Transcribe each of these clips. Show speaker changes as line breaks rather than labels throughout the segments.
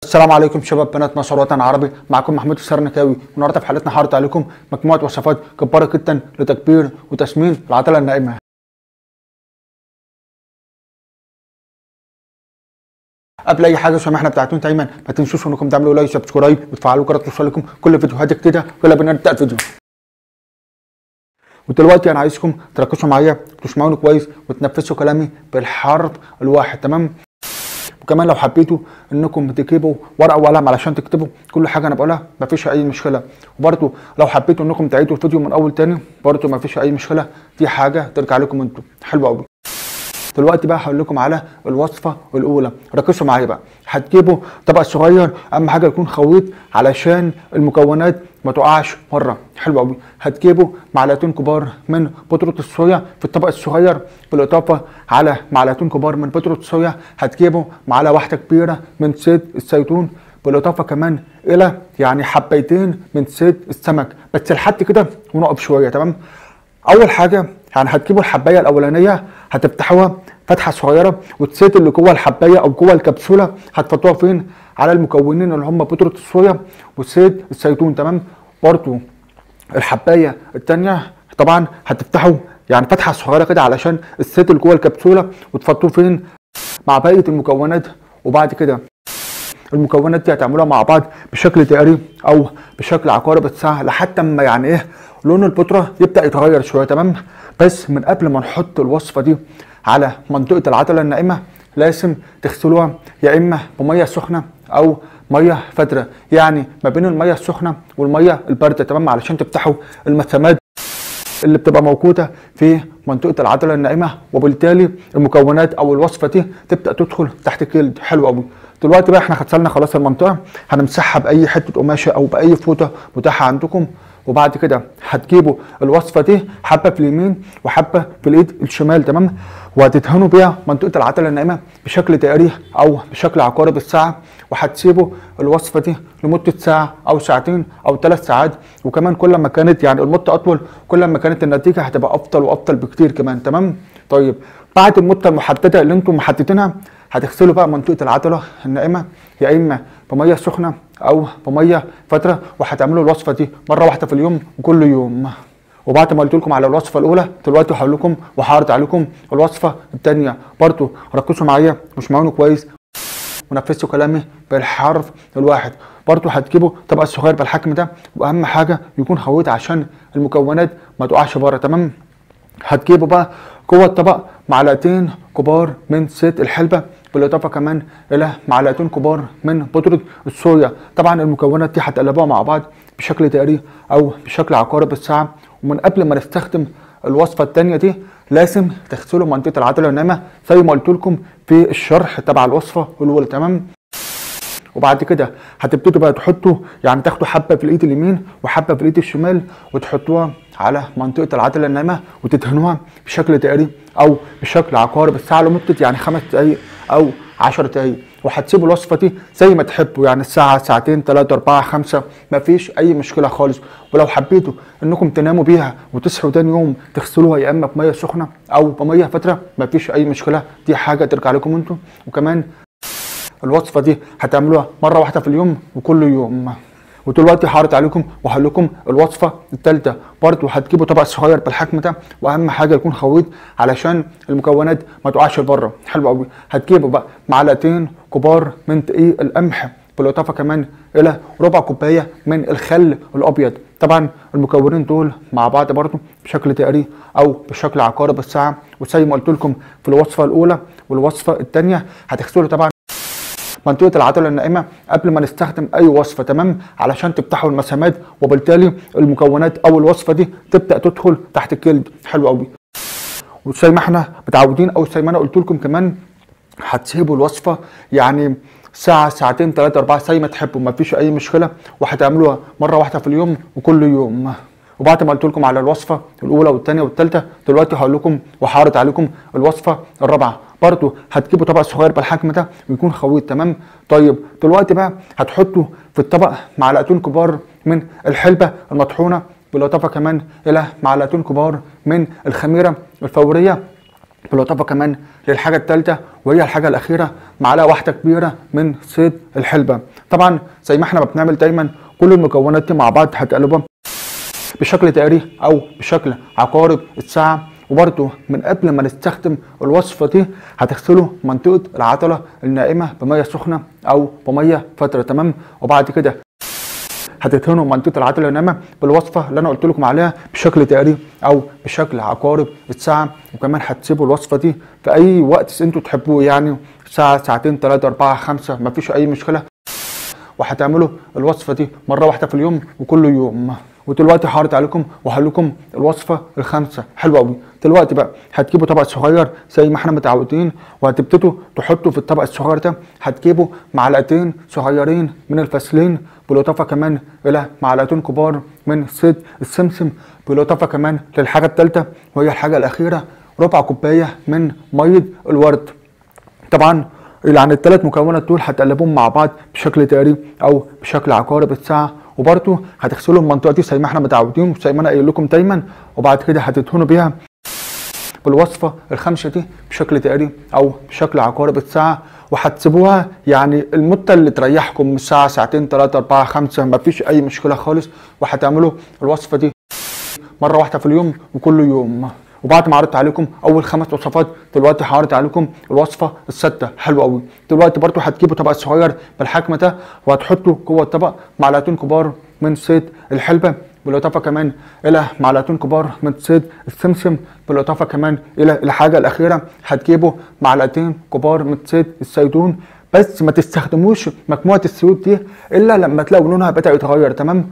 السلام عليكم شباب بنات مصر وطن عربي، معكم محمود السرنكاوي. والنهارده في حلقتنا هعرض عليكم مجموعه وصفات جباره جدا لتكبير وتسمين العضله الناعمه. قبل اي حاجه سماحنا بتاعتون دايما ما تنسوش انكم تعملوا لايك سبسكرايب وتفعلوا جرس توصلكم كل فيديوهات جديده. يلا بينا نبدا الفيديو. ودلوقتي انا عايزكم تركزوا معايا وتسمعوني كويس وتنفذوا كلامي بالحرف الواحد، تمام؟ وكمان لو حبيتوا انكم تجيبوا ورقه وقلم علشان تكتبوا كل حاجه انا بقولها مفيش اي مشكله. وبرده لو حبيتوا انكم تعيدوا الفيديو من اول تاني برده مفيش اي مشكله، دي حاجه ترجع لكم انتوا. حلو قوي. دلوقتي بقى هقول لكم على الوصفه الاولى، ركزوا معايا بقى. هتجيبوا طبق صغير، اهم حاجه يكون خليط علشان المكونات ما تقعش مره. حلو قوي. هتجيبوا معلقتين كبار من بودره الصويا في الطبق الصغير، بالاضافه على معلقتين كبار من بودره الصويا هتجيبوا معلقه واحده كبيره من زيت الزيتون، بالاضافه كمان الى حبيتين من زيت السمك. بس لحد كده ونقف شويه، تمام؟ اول حاجه هتجيبوا الحبايه الاولانيه هتفتحوها فتحه صغيره، والزيت اللي جوه الحبايه او جوه الكبسوله هتحطوها فين؟ على المكونين اللي هم بودره الصويا وزيت الزيتون، تمام؟ برضو الحبايه الثانيه طبعا هتفتحوا فتحه صغيره كده علشان الزيت اللي جوه الكبسوله وتحطوه فين؟ مع بقيه المكونات. وبعد كده المكونات دي هتعملوها مع بعض بشكل دائري او بشكل عقارب الساعه لحد ما لون البودره يبدا يتغير شويه، تمام؟ بس من قبل ما نحط الوصفه دي على منطقه العضله الناعمه لازم تغسلوها يا اما بميه سخنه او ميه فاتره، ما بين الميه السخنه والميه البارده، تمام؟ علشان تفتحوا المسامات اللي بتبقى موجوده في منطقه العضله الناعمه، وبالتالي المكونات او الوصفه دي تبدا تدخل تحت الجلد. حلو قوي. دلوقتي بقى احنا غسلنا خلاص المنطقه، هنمسحها باي حته قماشه او باي فوطه متاحه عندكم. وبعد كده هتجيبوا الوصفه دي حبه في اليمين وحبه في الايد الشمال، تمام؟ وهتدهنوا بيها منطقه العضله الناعمه بشكل دائري او بشكل عقارب الساعه، وهتسيبوا الوصفه دي لمده ساعه او ساعتين او 3 ساعات. وكمان كل ما كانت المده اطول كل ما كانت النتيجه هتبقى افضل وافضل بكتير كمان، تمام؟ طيب بعد المده المحدده اللي انتم محددينها هتغسلوا بقى منطقه العضله الناعمه يا اما بميه سخنه او بميه فاتره، وهتعملوا الوصفه دي مره واحده في اليوم وكل يوم. وبعد ما قلت لكم على الوصفه الاولى دلوقتي هقول لكم وهعرض عليكم الوصفه الثانيه. برضو ركزوا معايا واسمعوني كويس ونفذوا كلامي بالحرف الواحد. برضو هتجيبوا طبق صغير بالحجم ده، واهم حاجه يكون خليط عشان المكونات ما تقعش بره، تمام؟ هتجيبوا بقى جوه الطبق معلقتين كبار من زيت الحلبه، بالاضافه كمان الى معلقتين كبار من بودره الصويا. طبعا المكونات دي هتقلبوها مع بعض بشكل دائري او بشكل عقارب الساعه. ومن قبل ما نستخدم الوصفه الثانيه دي لازم تغسلوا منطقه العضله الناعمه زي ما قلت لكم في الشرح تبع الوصفه الاولى، تمام؟ وبعد كده هتبتدوا بقى تحطوا تاخدوا حبه في الايد اليمين وحبه في الايد الشمال وتحطوها على منطقه العضله الناعمه وتدهنوها بشكل دائري او بشكل عقارب الساعه لمده 5 دقائق او 10 دقائق. وهتسيبوا الوصفه دي زي ما تحبوا، الساعه ساعتين 3 4 5 مفيش اي مشكله خالص. ولو حبيتوا انكم تناموا بيها وتصحوا تاني يوم تغسلوها يا اما بميه سخنه او بميه فاتره مفيش اي مشكله، دي حاجه ترجع لكم انتم. وكمان الوصفه دي هتعملوها مره واحده في اليوم وكل يوم. ودلوقتي هعرض عليكم وهقول لكم الوصفه الثالثه. برضو هتجيبوا طبق صغير بالحجم ده، واهم حاجه يكون خليط علشان المكونات ما تقعش بره. حلو قوي. هتجيبوا بقى معلقتين كبار من دقيق القمح، بالاضافه كمان الى ربع كوبايه من الخل الابيض. طبعا المكونين دول مع بعض برضو بشكل دائري او بشكل عقارب الساعه، وزي ما قلت لكم في الوصفه الاولى والوصفه الثانيه هتغسلوا طبعا منطقه العضله الناعمه قبل ما نستخدم اي وصفه، تمام؟ علشان تفتحوا المسامات وبالتالي المكونات او الوصفه دي تبدا تدخل تحت الجلد. حلو قوي. وزي ما احنا متعودين او زي ما انا قلت لكم كمان هتسيبوا الوصفه ساعه ساعتين 3 4 زي ما تحبوا مفيش اي مشكله، وهتعملوها مره واحده في اليوم وكل يوم. وبعد ما قلت لكم على الوصفه الاولى والثانيه والثالثه دلوقتي هقول لكم وهعرض عليكم الوصفه الرابعه. برضو هتجيبوا طبق صغير بالحجم ده ويكون خليط، تمام؟ طيب دلوقتي بقى هتحطوا في الطبق معلقتين كبار من الحلبه المطحونه، بالاضافه كمان الى معلقتين كبار من الخميره الفوريه، بالاضافه كمان للحاجه الثالثه وهي الحاجه الاخيره، معلقه واحده كبيره من زيت الحلبه. طبعا زي ما احنا بنعمل دايما، كل المكونات دي مع بعض هتقلبها بشكل دائري او بشكل عقارب الساعه. وبرده من قبل ما نستخدم الوصفه دي هتغسلوا منطقه العضله النائمه بميه سخنه او بميه فتره، تمام. وبعد كده هتدهنوا منطقه العضله النائمه بالوصفه اللي انا قلت لكم عليها بشكل دائري او بشكل عقارب الساعه. وكمان هتسيبوا الوصفه دي في اي وقت انتوا تحبوه، يعني ساعه، ساعتين، 3، 4، 5، مفيش اي مشكله. وهتعملوا الوصفه دي مره واحده في اليوم وكل يوم. ودلوقتي هعرض عليكم وهقول لكم الوصفه الخامسه. حلوه قوي. دلوقتي بقى هتجيبوا طبق صغير زي ما احنا متعودين، وهتبتدوا تحطوا في الطبق الصغير ده، هتجيبوا معلقتين صغيرين من الفاسلين، بالاضافه كمان الى معلقتين كبار من زيت السمسم، بالاضافه كمان للحاجه الثالثه وهي الحاجه الاخيره، ربع كوبايه من ميه الورد. طبعا يعني الثلاث مكونات دول هتقلبوهم مع بعض بشكل دائري او بشكل عقارب الساعه. وبرده هتغسلوا المنطقه دي زي ما احنا متعودين وزي ما انا قايل لكم دايما. وبعد كده هتدهنوا بيها بالوصفه الخامسه دي بشكل دائري او بشكل عقارب الساعه، وهتسيبوها يعني المده اللي تريحكم، من ساعه، ساعتين، 3، 4، 5، مفيش اي مشكله خالص. وهتعملوا الوصفه دي مره واحده في اليوم وكل يوم. وبعد ما عرضت عليكم اول 5 وصفات، دلوقتي هعرض عليكم الوصفه السادسه. حلوه قوي. دلوقتي برضو هتجيبوا طبق صغير بالحجم ده، وهتحطوا جوه الطبق معلقتين كبار من زيت الحلبه، بالاضافه كمان الى معلقتين كبار من زيت السمسم، بالاضافه كمان الى الحاجه الاخيره هتجيبوا معلقتين كبار من زيت الزيتون. بس ما تستخدموش مجموعه الزيوت دي الا لما تلاقوا لونها بدا يتغير، تمام.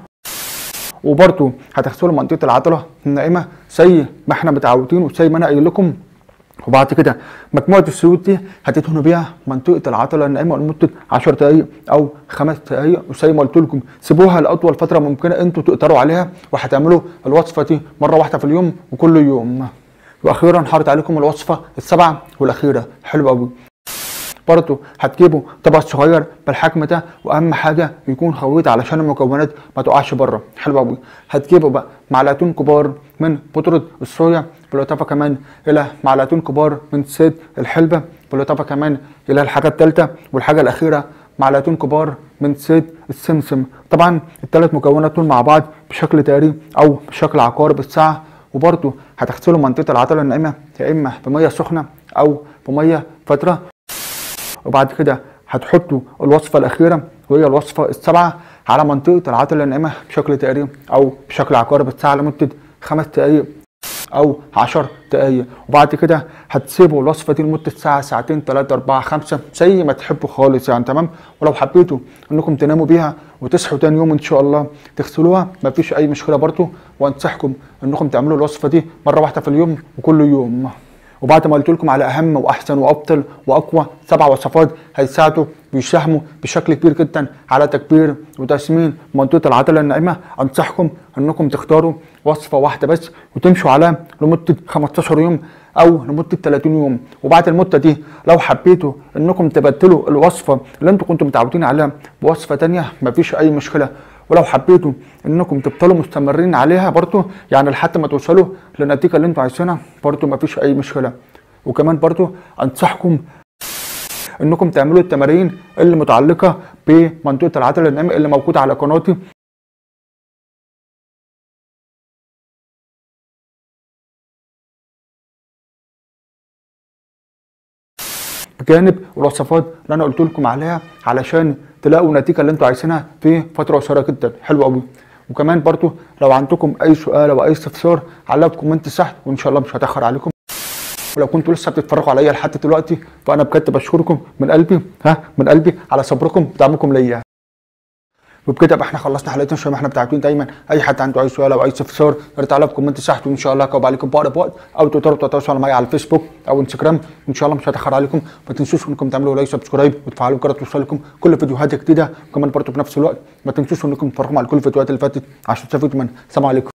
وبرده هتغسلوا منطقه العضله النائمه زي ما احنا متعودين وزي ما انا قايل لكم. وبعد كده مجموعه الزيوت دي هتدهنوا بيها منطقه العضله النائمه لمده 10 دقائق او 5 دقائق، وزي ما قلت لكم سيبوها لاطول فتره ممكنه انتوا تقدروا عليها. وهتعملوا الوصفه دي مره واحده في اليوم وكل يوم. واخيرا هعرض عليكم الوصفه السابعه والاخيره. حلوه قوي. برضه هتجيبوا طبق صغير بالحجم ده، واهم حاجه يكون خويت علشان المكونات ما تقعش بره. حلو قوي. هتجيبوا بقى معلقتين كبار من بودره الصويا، بالاضافه كمان الى معلقتين كبار من زيت الحلبه، بالاضافه كمان الى الحاجه الثالثه والحاجه الاخيره معلقتين كبار من زيت السمسم. طبعا الثلاث مكونات دول مع بعض بشكل دائري او بشكل عقارب الساعه. وبرضه هتغسلوا منطقه العضله النائمه يا اما بميه سخنه او بميه فتره. وبعد كده هتحطوا الوصفه الاخيره وهي الوصفه السابعه على منطقه العضله النائمه بشكل دائري او بشكل عقارب الساعه لمده 5 دقائق او 10 دقائق. وبعد كده هتسيبوا الوصفه دي لمده ساعه، ساعتين، 3، 4، 5، زي ما تحبوا خالص يعني، تمام. ولو حبيتوا انكم تناموا بيها وتصحوا تاني يوم ان شاء الله تغسلوها مفيش اي مشكله برضه. وانصحكم انكم تعملوا الوصفه دي مره واحده في اليوم وكل يوم. وبعد ما قلت لكم على اهم واحسن وافضل واقوى 7 وصفات هيساعدوا ويساهموا بشكل كبير جدا على تكبير وتسمين منطقه العضله النائمه، انصحكم انكم تختاروا وصفه واحده بس وتمشوا عليها لمده 15 يوم او لمده 30 يوم. وبعد المده دي لو حبيتوا انكم تبدلوا الوصفه اللي انتم كنتم متعودين عليها بوصفه ثانيه مفيش اي مشكله. ولو حبيتوا انكم تفضلوا مستمرين عليها برضو يعني لحد ما توصلوا للنتيجه اللي انتم عايزينها برضو مفيش اي مشكله. وكمان برضو انصحكم انكم تعملوا التمارين اللي متعلقه بمنطقه العضله النائمه اللي موجوده على قناتي بجانب الوصفات اللي انا قلت لكم عليها علشان تلاقوا النتيجه اللي انتم عايزينها في فتره قصيره جدا. حلو قوي. وكمان برضو لو عندكم اي سؤال او اي استفسار علقوا في كومنت تحت وان شاء الله مش هتاخر عليكم. ولو كنتوا لسه بتتفرجوا عليا لحد دلوقتي فانا بجد بشكركم من قلبي من قلبي على صبركم ودعمكم ليا. وبكده يبقى احنا خلصنا حلقتنا زي ما احنا متعودين دايما. اي حد عنده اي سؤال او اي استفسار يا ريت تعلقوا في كومنت تحت وان شاء الله هجاوب عليكم باقرب وقت، او تقدروا تتواصلوا معايا على الفيسبوك او انستجرام ان شاء الله مش هتاخر عليكم. ما تنسوش انكم تعملوا لايك سبسكرايب وتفعلوا الجرس توصلكم كل فيديوهات جديده. وكمان برضه في نفس الوقت ما تنسوش انكم تتفرجوا على كل الفيديوهات اللي فاتت عشان تستفيدوا منها. السلام عليكم.